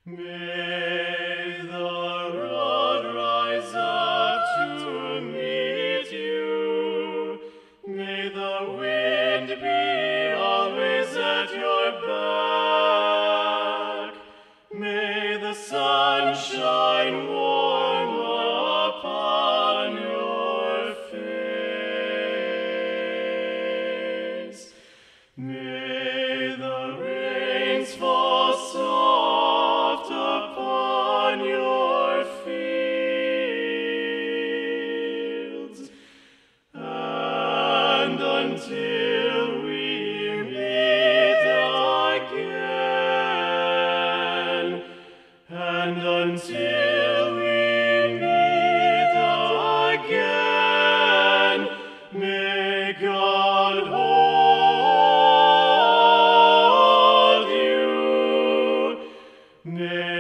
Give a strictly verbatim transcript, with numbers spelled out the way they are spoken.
May the road rise up to meet you. May the wind be always at your back. May the sun shine warm upon your face. May the rains fall soft upon your fields, and until we meet again, and until we meet again, may God hold you. May